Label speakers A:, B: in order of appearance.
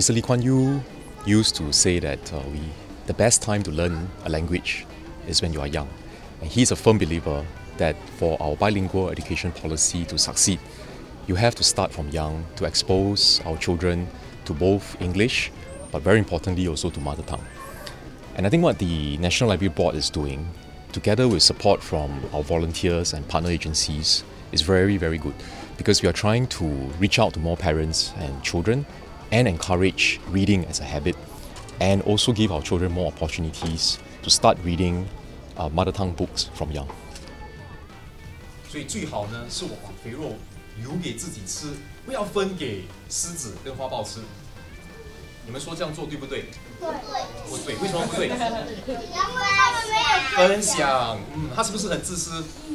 A: Mr. Lee Kuan Yew used to say that the best time to learn a language is when you are young. And he's a firm believer that for our bilingual education policy to succeed, you have to start from young to expose our children to both English, but very importantly also to mother tongue. And I think what the National Library Board is doing, together with support from our volunteers and partner agencies, is very, very good, because we are trying to reach out to more parents and children and encourage reading as a habit, and also give our children more opportunities to start reading mother tongue books from young.
B: 所以最好呢，是我把肥肉留给自己吃，不要分给狮子跟花豹吃。你们说这样做对不对？对。不对，为什么不对？因为他们没有分享。他是不是很自私？